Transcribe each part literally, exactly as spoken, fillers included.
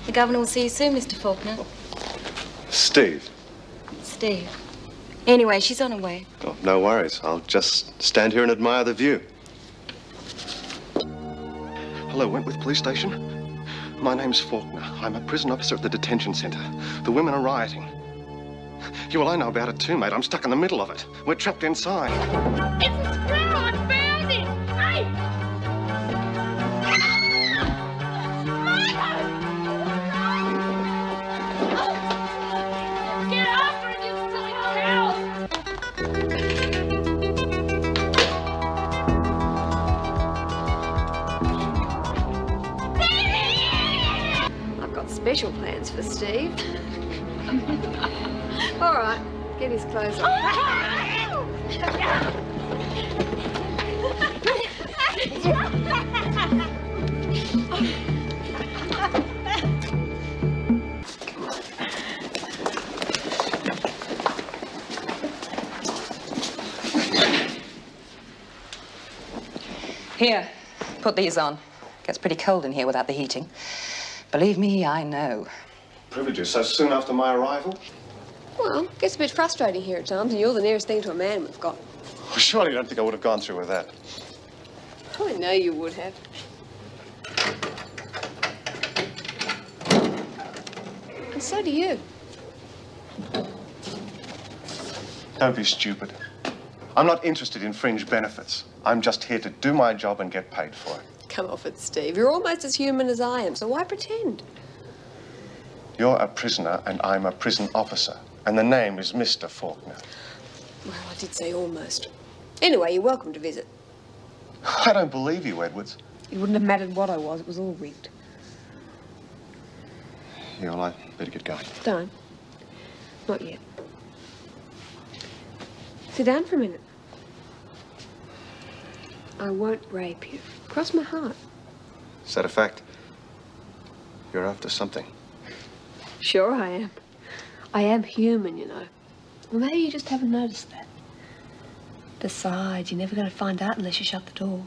The Governor will see you soon, Mister Faulkner. Steve. Steve. Anyway, she's on her way. Oh, no worries. I'll just stand here and admire the view. Hello, Wentworth Police Station. My name's Faulkner. I'm a prison officer at the detention centre. The women are rioting. Yeah, well, I know about it too, mate. I'm stuck in the middle of it. We're trapped inside. It's a squirrel! I found it! Hey! Get after it, you silly cow! I've got special plans for Steve. All right, get his clothes on. Here, put these on. Gets pretty cold in here without the heating. Believe me, I know. Privileges so soon after my arrival? Well, gets a bit frustrating here at times, and you're the nearest thing to a man we've got. Well, surely you don't think I would have gone through with that. I know you would have. And so do you. Don't be stupid. I'm not interested in fringe benefits. I'm just here to do my job and get paid for it. Come off it, Steve. You're almost as human as I am, so why pretend? You're a prisoner and I'm a prison officer. And the name is Mister Faulkner. Well, I did say almost. Anyway, you're welcome to visit. I don't believe you, Edwards. It wouldn't have mattered what I was. It was all rigged. Yeah, well, I better get going. Don't. Not yet. Sit down for a minute. I won't rape you. Cross my heart. Is that a fact? You're after something. Sure I am. I am human, you know. Well, maybe you just haven't noticed that. Besides, you're never going to find out unless you shut the door.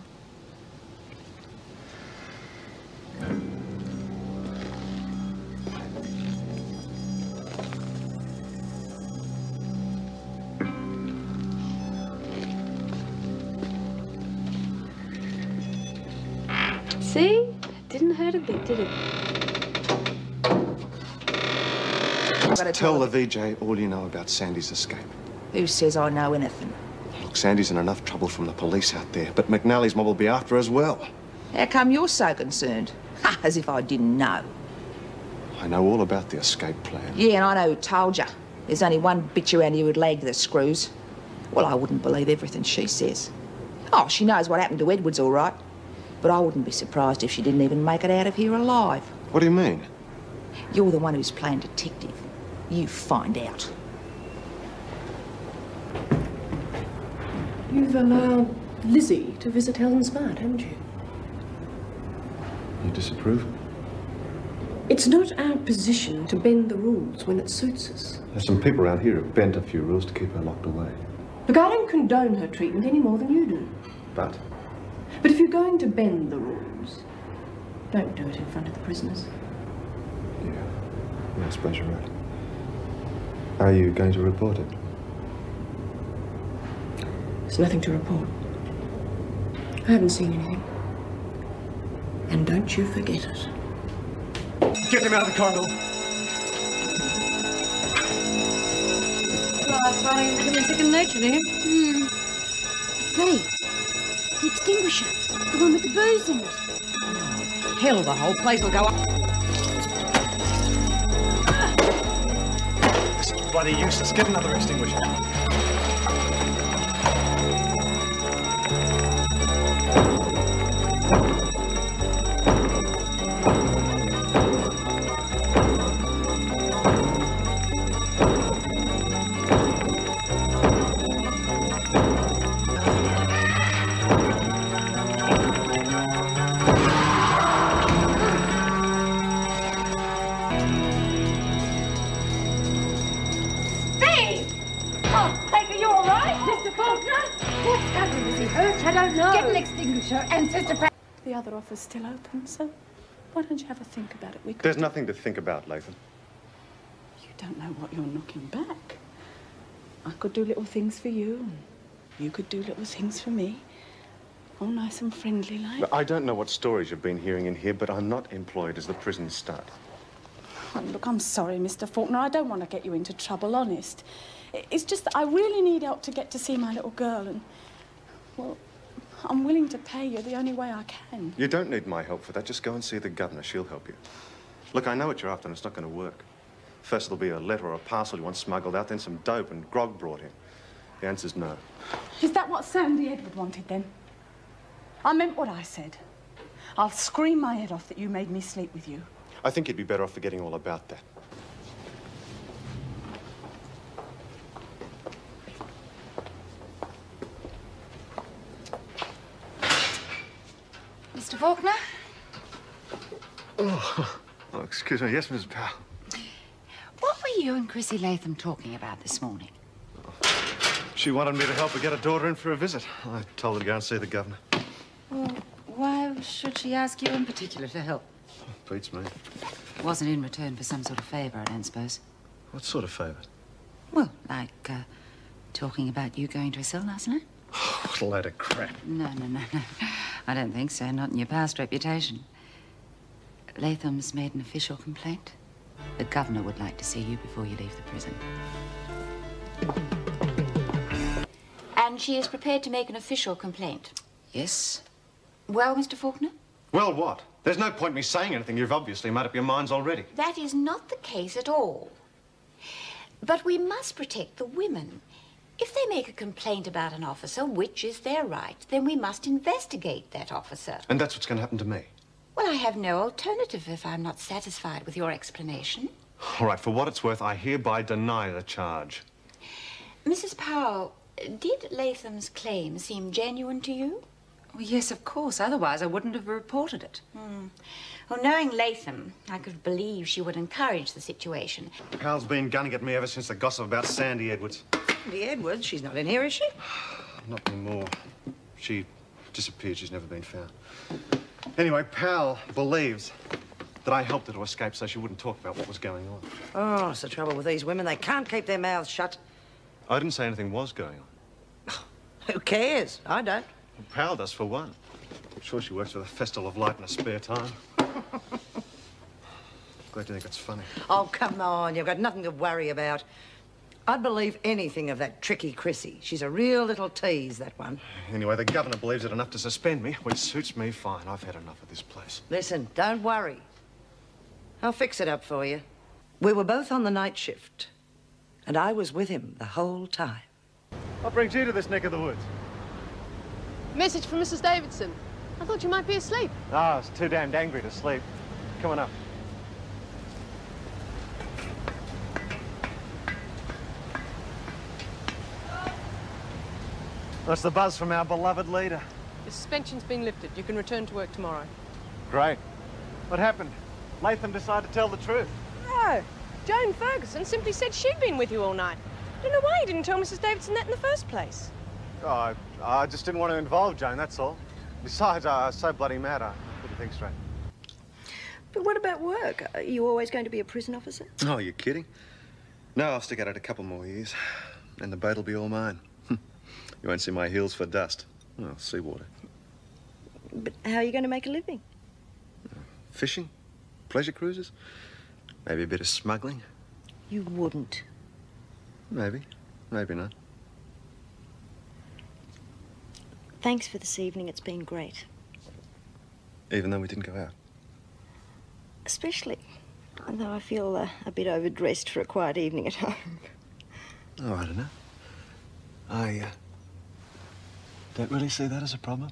See? That didn't hurt a bit, did it? Tell the V J all you know about Sandy's escape. Who says I know anything? Look, Sandy's in enough trouble from the police out there, but McNally's mob will be after her as well. How come you're so concerned? Ha, as if I didn't know. I know all about the escape plan. Yeah, and I know who told you. There's only one bitch around here who'd lag the screws. Well, I wouldn't believe everything she says. Oh, she knows what happened to Edwards, all right. But I wouldn't be surprised if she didn't even make it out of here alive. What do you mean? You're the one who's playing detective. You find out. You've allowed Lizzie to visit Helen Smart, haven't you? You disapprove? It's not our position to bend the rules when it suits us. There's some people around here who've bent a few rules to keep her locked away. Look, I don't condone her treatment any more than you do. But? But if you're going to bend the rules, don't do it in front of the prisoners. Yeah, yeah I suppose you're right. Are you going to report it? There's nothing to report. I haven't seen anything. And don't you forget it. Get them out of the corridor. Well, I'm finding it becoming second nature to him. Hmm. Hey, the extinguisher. The one with the booze in it. Oh, hell, the whole place will go up. This is bloody useless. Get another extinguisher. I don't know. Get an extinguisher and Sister Pat. The other office still open, so Why don't you have a think about it? We could... There's nothing to think about, Latham. You don't know what you're knocking back. I could do little things for you, and you could do little things for me. All nice and friendly like. I don't know what stories you've been hearing in here, but I'm not employed as the prison stud. Oh, look, I'm sorry, Mister Faulkner. I don't want to get you into trouble, honest. It's just that I really need help to get to see my little girl, and, well, I'm willing to pay you the only way I can. You don't need my help for that. Just go and see the governor. She'll help you. Look, I know what you're after, and it's not going to work. First, there'll be a letter or a parcel you want smuggled out, then some dope and grog brought in. The answer's no. Is that what Sandy Edward wanted, then? I meant what I said. I'll scream my head off that you made me sleep with you. I think you'd be better off forgetting all about that. Mister Faulkner? Oh, oh, excuse me. Yes, Missus Powell. What were you and Chrissy Latham talking about this morning? She wanted me to help her get her daughter in for a visit. I told her to go and see the governor. Well, why should she ask you in particular to help? Beats me. It wasn't in return for some sort of favour, I don't suppose. What sort of favour? Well, like, uh, talking about you going to a cell last night? What a load of crap. No, no, no, no. I don't think so, not in your past reputation. Latham's made an official complaint. The governor would like to see you before you leave the prison. And she is prepared to make an official complaint? Yes. Well, Mister Faulkner? Well, what? There's no point in me saying anything. You've obviously made up your minds already. That is not the case at all. But we must protect the women. If they make a complaint about an officer, which is their right, then we must investigate that officer. And that's what's going to happen to me. Well, I have no alternative if I'm not satisfied with your explanation. All right, for what it's worth, I hereby deny the charge. Missus Powell, did Latham's claim seem genuine to you? Well, yes, of course. Otherwise, I wouldn't have reported it. Hmm. Well, knowing Latham, I could believe she would encourage the situation. Powell's been gunning at me ever since the gossip about Sandy Edwards. Sandy Edwards? She's not in here, is she? Not anymore. She disappeared. She's never been found. Anyway, Powell believes that I helped her to escape so she wouldn't talk about what was going on. Oh, it's the trouble with these women. They can't keep their mouths shut. I didn't say anything was going on. Who cares? I don't. Well, Powell does, for one. I'm sure she works for the Festival of Light in her spare time. Glad you think it's funny. Oh, come on. You've got nothing to worry about. I'd believe anything of that tricky Chrissy. She's a real little tease, that one. Anyway, the governor believes it enough to suspend me, which suits me fine. I've had enough of this place. Listen, don't worry. I'll fix it up for you. We were both on the night shift, and I was with him the whole time. What brings you to this neck of the woods? Message from Missus Davidson. I thought you might be asleep. Oh, I was too damned angry to sleep. Come on up. That's the buzz from our beloved leader. The suspension's been lifted. You can return to work tomorrow. Great. What happened? Latham decided to tell the truth. No. Joan Ferguson simply said she'd been with you all night. I don't know why you didn't tell Missus Davidson that in the first place. Oh, I, I just didn't want to involve Joan, that's all. Besides, I was so bloody mad, I couldn't think straight. But what about work? Are you always going to be a prison officer? Oh, you're kidding? No, I'll stick at it a couple more years, and the boat'll be all mine. You won't see my heels for dust. Oh, seawater. But how are you going to make a living? Uh, fishing? Pleasure cruises? Maybe a bit of smuggling? You wouldn't. Maybe. Maybe not. Thanks for this evening. It's been great. Even though we didn't go out? Especially though I feel uh, a bit overdressed for a quiet evening at home. Oh, I don't know. I, uh, don't really see that as a problem.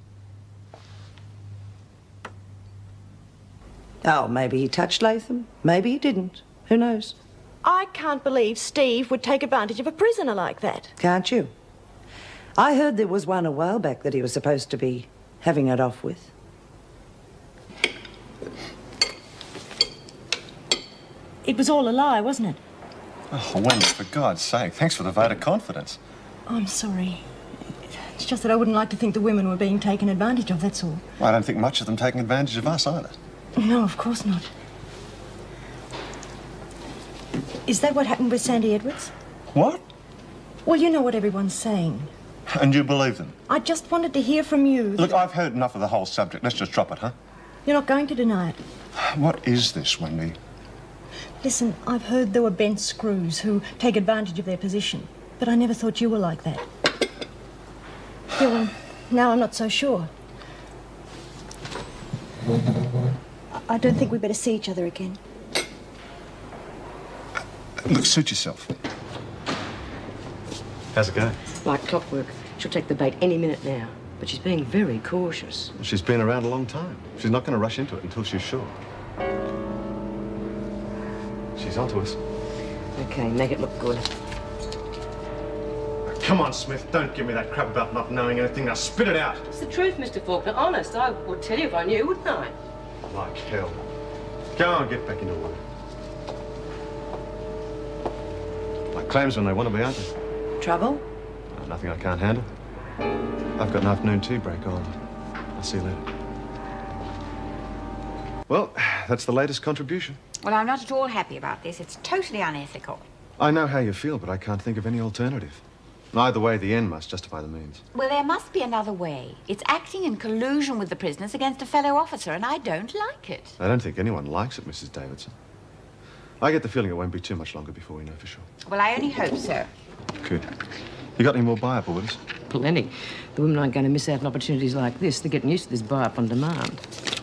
Oh, maybe he touched Latham. Maybe he didn't. Who knows? I can't believe Steve would take advantage of a prisoner like that. Can't you? I heard there was one a while back that he was supposed to be having it off with. It was all a lie, wasn't it? Oh, Wendy, for God's sake, thanks for the vote of confidence. I'm sorry. It's just that I wouldn't like to think the women were being taken advantage of, that's all. Well, I don't think much of them taking advantage of us either. No, of course not. Is that what happened with Sandy Edwards? What? Well, you know what everyone's saying. And you believe them? I just wanted to hear from you. Look, I've heard enough of the whole subject. Let's just drop it, huh? You're not going to deny it. What is this, Wendy? Listen, I've heard there were bent screws who take advantage of their position, but I never thought you were like that. Yeah, well, now I'm not so sure. I don't think we better see each other again. Look, suit yourself. How's it going? Like clockwork. She'll take the bait any minute now. But she's being very cautious. She's been around a long time. She's not going to rush into it until she's sure. She's onto us. Okay, make it look good. Come on, Smith. Don't give me that crap about not knowing anything. Now spit it out. It's the truth, Mister Faulkner. Honest, I would tell you if I knew, wouldn't I? Like hell. Go on, get back into work. Like clams when they want to be, aren't they? Trouble? Oh, nothing I can't handle. I've got an afternoon tea break on. I'll see you later. Well, that's the latest contribution. Well, I'm not at all happy about this. It's totally unethical. I know how you feel, but I can't think of any alternative. Either way, the end must justify the means. Well, there must be another way. It's acting in collusion with the prisoners against a fellow officer, and I don't like it. I don't think anyone likes it, Missus Davidson. I get the feeling it won't be too much longer before we know for sure. Well, I only hope so. Good. You got any more buy-up orders? Plenty. The women aren't going to miss out on opportunities like this. They're getting used to this buy-up on demand.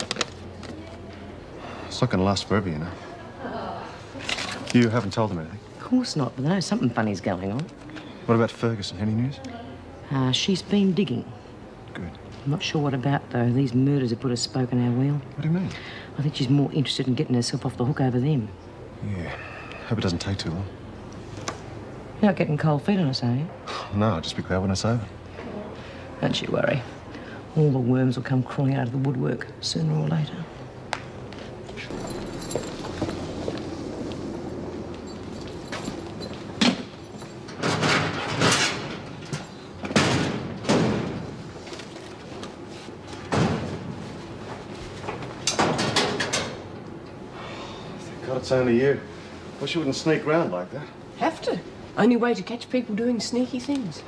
It's not going to last forever, you know. You haven't told them anything? Of course not, but they know something funny's going on. What about Ferguson? Any news? Uh, she's been digging. Good. I'm not sure what about, though. These murders have put a spoke in our wheel. What do you mean? I think she's more interested in getting herself off the hook over them. Yeah. Hope it doesn't take too long. You're not getting cold feet on us, are you? No, I'll just be glad when it's over. Don't you worry. All the worms will come crawling out of the woodwork sooner or later. God, it's only you. Wish you wouldn't sneak round like that. Have to. Only way to catch people doing sneaky things.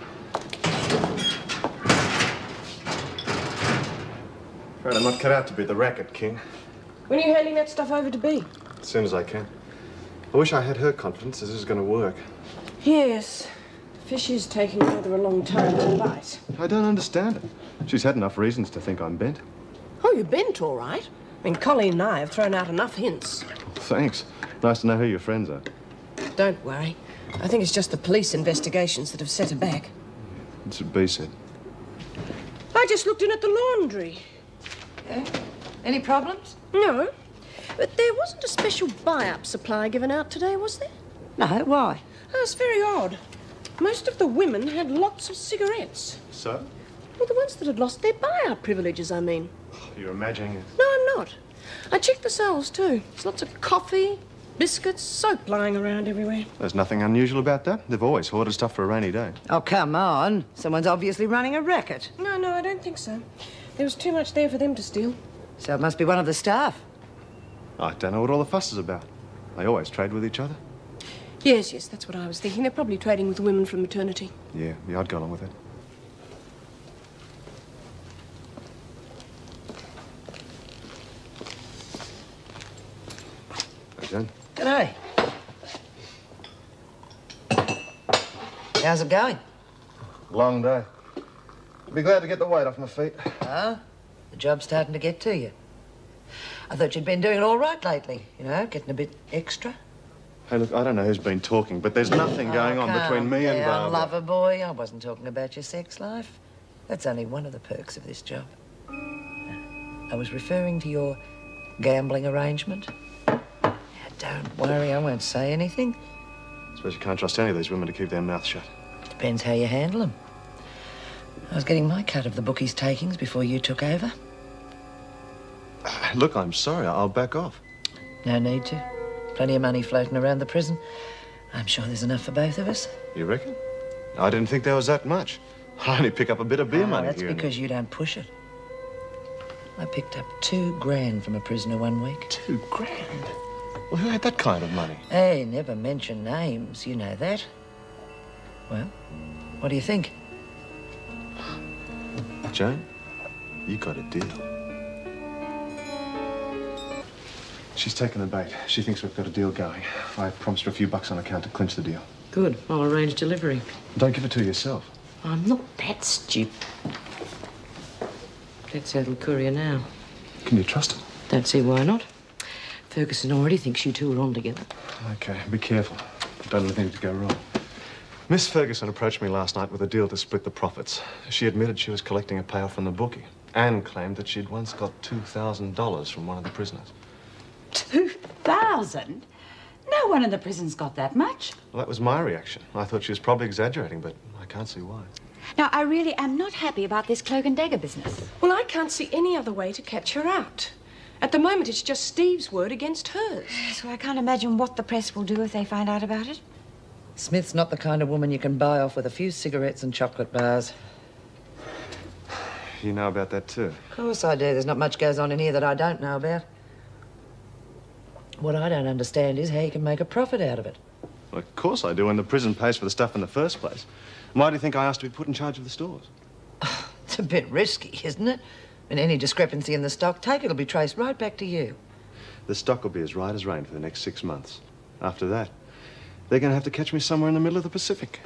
Afraid I'm not cut out to be the racket king. When are you handing that stuff over to B? As soon as I can. I wish I had her confidence that this is going to work. Yes. Fish is taking rather a long time to bite. I don't understand it. She's had enough reasons to think I'm bent. Oh, you're bent, all right. I mean, Colleen and I have thrown out enough hints. Thanks. Nice to know who your friends are. Don't worry. I think it's just the police investigations that have set her back. That's what B said. I just looked in at the laundry. Yeah? Any problems? No. But there wasn't a special buy-up supply given out today, was there? No, why? That's very odd. Most of the women had lots of cigarettes. So? Well, the ones that had lost their buy-up privileges, I mean. You're imagining it. No, I'm not. I checked the cells, too. There's lots of coffee, biscuits, soap lying around everywhere. There's nothing unusual about that. They've always hoarded stuff for a rainy day. Oh, come on. Someone's obviously running a racket. No, no, I don't think so. There was too much there for them to steal. So it must be one of the staff. I don't know what all the fuss is about. They always trade with each other. Yes, yes, that's what I was thinking. They're probably trading with the women from maternity. Yeah, yeah, I'd go along with it. Hey, Jen. G'day. How's it going? Long day. I'll be glad to get the weight off my feet. Oh? The job's starting to get to you. I thought you'd been doing it all right lately, you know, getting a bit extra. Hey, look, I don't know who's been talking, but there's nothing going oh, on between me and Barbara. Lover boy, I wasn't talking about your sex life. That's only one of the perks of this job. I was referring to your gambling arrangement. Now, don't worry, I won't say anything. I suppose you can't trust any of these women to keep their mouths shut. Depends how you handle them. I was getting my cut of the bookies' takings before you took over. Look, I'm sorry. I'll back off. No need to. Plenty of money floating around the prison. I'm sure there's enough for both of us. You reckon? I didn't think there was that much. I only pick up a bit of beer oh, money that's here. because you don't push it. I picked up two grand from a prisoner one week. Two grand? Well, who had that kind of money? Hey, never mention names, you know that. Well, what do you think? Joan, you got a deal. She's taken the bait. She thinks we've got a deal going. I promised her a few bucks on account to clinch the deal. Good. I'll arrange delivery. Don't give it to her yourself. I'm not that stupid. Let's settle courier now. Can you trust him? Don't see why not. Ferguson already thinks you two are on together. Okay, be careful. Don't let anything go wrong. Miss Ferguson approached me last night with a deal to split the profits. She admitted she was collecting a payoff from the bookie and claimed that she'd once got two thousand dollars from one of the prisoners. Two thousand? No one in the prison's got that much. Well, that was my reaction. I thought she was probably exaggerating, but I can't see why. Now, I really am not happy about this cloak and dagger business. Well, I can't see any other way to catch her out. At the moment, it's just Steve's word against hers. So I can't imagine what the press will do if they find out about it. Smith's not the kind of woman you can buy off with a few cigarettes and chocolate bars. You know about that, too? Of course I do. There's not much goes on in here that I don't know about. What I don't understand is how you can make a profit out of it. Well, of course I do, when the prison pays for the stuff in the first place. Why do you think I asked to be put in charge of the stores? It's a bit risky, isn't it? And any discrepancy in the stock take, it'll be traced right back to you. The stock will be as right as rain for the next six months. After that, they're going to have to catch me somewhere in the middle of the Pacific.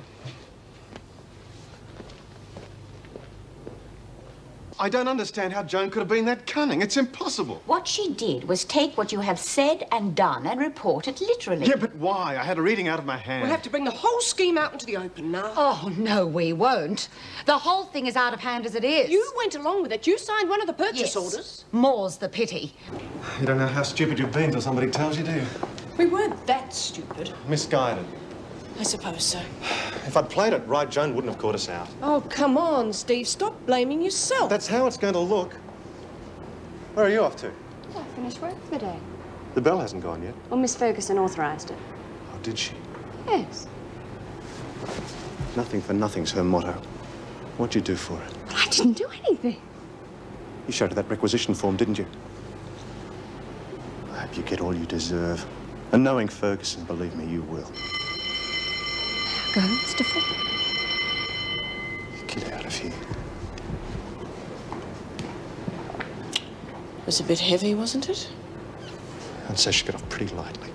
I don't understand how Joan could have been that cunning. It's impossible. What she did was take what you have said and done and report it literally. Yeah, but why? I had a reading out of my hand. We'll have to bring the whole scheme out into the open now. Oh, no, we won't. The whole thing is out of hand as it is. You went along with it. You signed one of the purchase Yes. orders. More's the pity. You don't know how stupid you've been till somebody tells you, do you? We weren't that stupid. Misguided. I suppose so. If I'd played it right, Joan wouldn't have caught us out. Oh, come on, Steve. Stop blaming yourself. That's how it's going to look. Where are you off to? I finished work for the day. The bell hasn't gone yet. Well, Miss Ferguson authorised it. Oh, did she? Yes. Nothing for nothing's her motto. What'd you do for her? But I didn't do anything. You showed her that requisition form, didn't you? I hope you get all you deserve. And knowing Ferguson, believe me, you will. Go, Mister Faulkner. Get out of here. It was a bit heavy, wasn't it? I'd say she got off pretty lightly.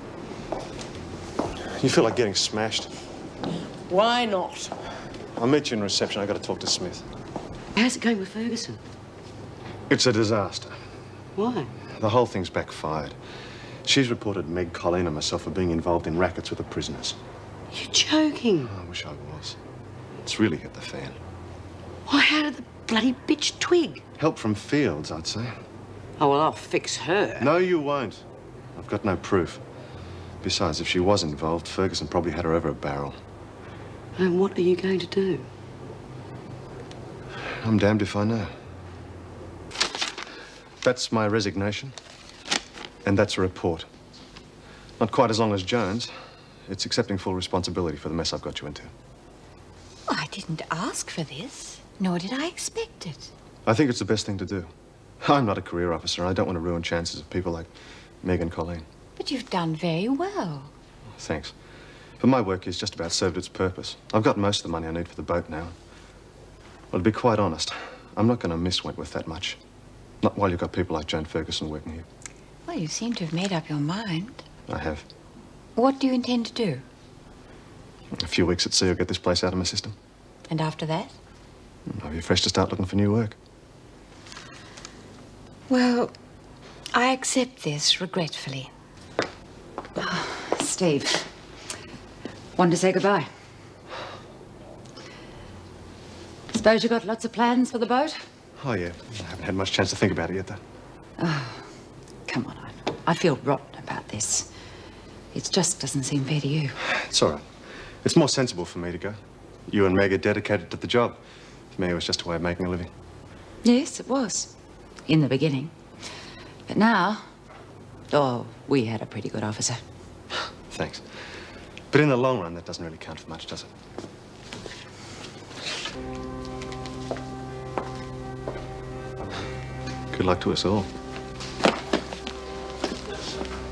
You feel like getting smashed? Why not? I'll meet you in reception. I've got to talk to Smith. How's it going with Ferguson? It's a disaster. Why? The whole thing's backfired. She's reported Meg, Colleen and myself for being involved in rackets with the prisoners. You're joking. Oh, I wish I was. It's really hit the fan. Why, how did the bloody bitch twig? Help from Fields, I'd say. Oh, well, I'll fix her. No, you won't. I've got no proof. Besides, if she was involved, Ferguson probably had her over a barrel. And what are you going to do? I'm damned if I know. That's my resignation. And that's a report. Not quite as long as Jones. It's accepting full responsibility for the mess I've got you into. Oh, I didn't ask for this, nor did I expect it. I think it's the best thing to do. I'm not a career officer, and I don't want to ruin chances of people like Meg and Colleen. But you've done very well. Thanks. But my work has just about served its purpose. I've got most of the money I need for the boat now. Well, to be quite honest, I'm not going to miss Wentworth that much. Not while you've got people like Joan Ferguson working here. Well, you seem to have made up your mind. I have. What do you intend to do? A few weeks at sea will get this place out of my system. And after that? I'll be fresh to start looking for new work. Well, I accept this regretfully. Oh, Steve, want to say goodbye? Suppose you got lots of plans for the boat? Oh, yeah. I haven't had much chance to think about it yet, though. Oh, come on, I, I feel rotten about this. It just doesn't seem fair to you. It's all right. It's more sensible for me to go. You and Meg are dedicated to the job. For me, it was just a way of making a living. Yes, it was. In the beginning. But now, oh, we had a pretty good officer. Thanks. But in the long run, that doesn't really count for much, does it? Good luck to us all.